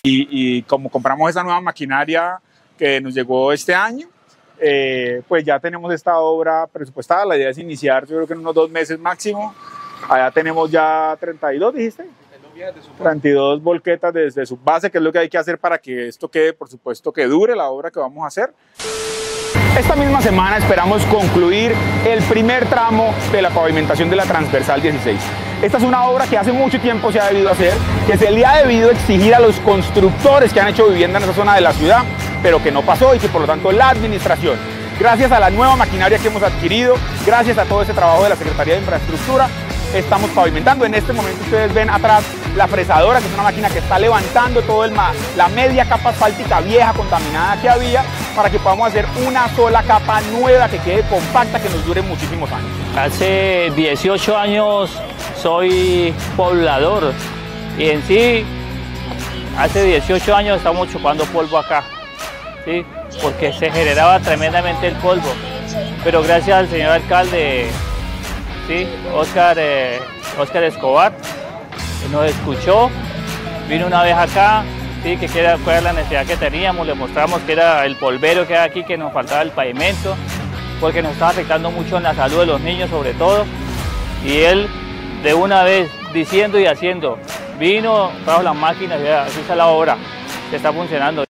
y como compramos esa nueva maquinaria que nos llegó este año, pues ya tenemos esta obra presupuestada. La idea es iniciar, yo creo que en unos 2 meses máximo. Allá tenemos ya 32, dijiste, 32 volquetas desde su base, que es lo que hay que hacer para que esto quede, por supuesto, que dure la obra que vamos a hacer. Esta misma semana esperamos concluir el primer tramo de la pavimentación de la Transversal 16. Esta es una obra que hace mucho tiempo se ha debido hacer, que se le ha debido exigir a los constructores que han hecho vivienda en esa zona de la ciudad, pero que no pasó y que por lo tanto la administración, gracias a la nueva maquinaria que hemos adquirido, gracias a todo ese trabajo de la Secretaría de Infraestructura, estamos pavimentando. En este momento ustedes ven atrás la fresadora, que es una máquina que está levantando toda la media capa asfáltica vieja, contaminada que había, para que podamos hacer una sola capa nueva que quede compacta, que nos dure muchísimos años. Hace 18 años soy poblador y en sí, hace 18 años estamos chupando polvo acá, ¿sí? Porque se generaba tremendamente el polvo, pero gracias al señor alcalde, ¿sí? Oscar Escobar, nos escuchó, vino una vez acá, ¿sí? Que fue la necesidad que teníamos, le mostramos que era el polvero que hay aquí, que nos faltaba el pavimento, porque nos estaba afectando mucho en la salud de los niños sobre todo, y él de una vez diciendo y haciendo, vino, trajo las máquinas y así está la obra, que está funcionando.